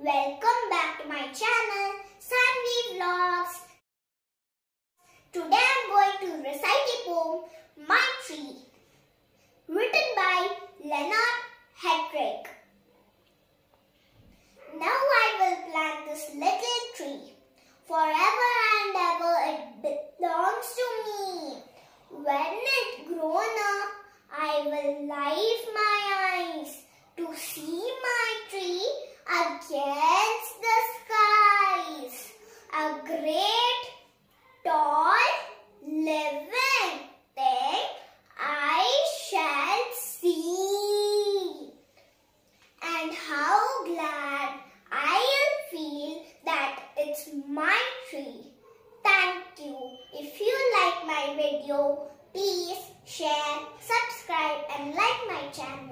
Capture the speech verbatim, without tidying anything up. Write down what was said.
Welcome back to my channel, Sanvi Vlogs. Today I am going to recite a poem, My Tree, written by Leonard Hedrick. Now I will plant this little tree. Forever and ever it belongs to me. When it grown up, I will lift my eyes to see my tree against the skies. A great, tall, living thing I shall see. And how glad I'll feel that it's my tree. Thank you. If you like my video, please share, subscribe and like my channel.